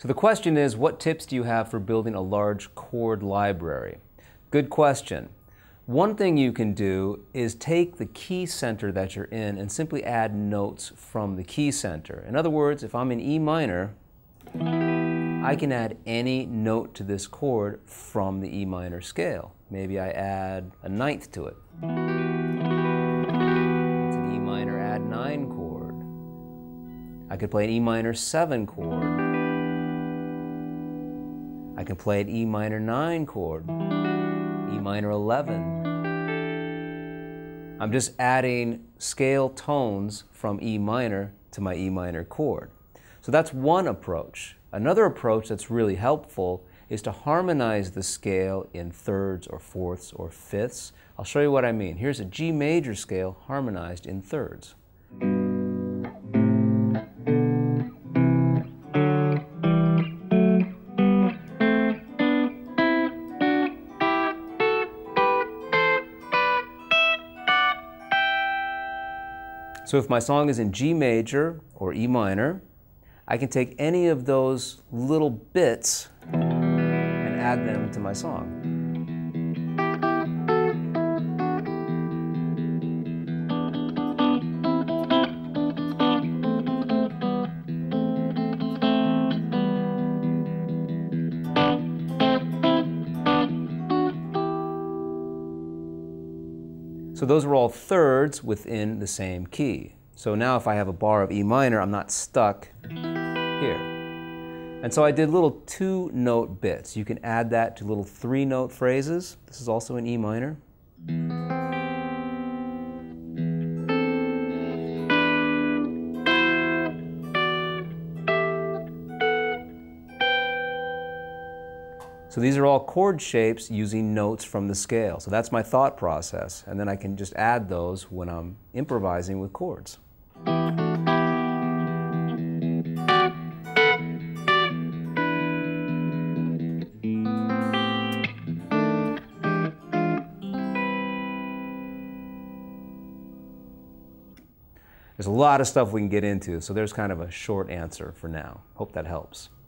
So the question is, what tips do you have for building a large chord library? Good question. One thing you can do is take the key center that you're in and simply add notes from the key center. In other words, if I'm in E minor, I can add any note to this chord from the E minor scale. Maybe I add a ninth to it. It's an E minor add 9 chord. I could play an E minor 7 chord. I can play an E minor 9 chord, E minor 11. I'm just adding scale tones from E minor to my E minor chord. So that's one approach. Another approach that's really helpful is to harmonize the scale in thirds or fourths or fifths. I'll show you what I mean. Here's a G major scale harmonized in thirds. So if my song is in G major or E minor, I can take any of those little bits and add them to my song. So those are all thirds within the same key. So now if I have a bar of E minor, I'm not stuck here. And so I did little 2-note bits. You can add that to little 3-note phrases. This is also in E minor. So these are all chord shapes using notes from the scale. So that's my thought process. And then I can just add those when I'm improvising with chords. There's a lot of stuff we can get into, so there's kind of a short answer for now. Hope that helps.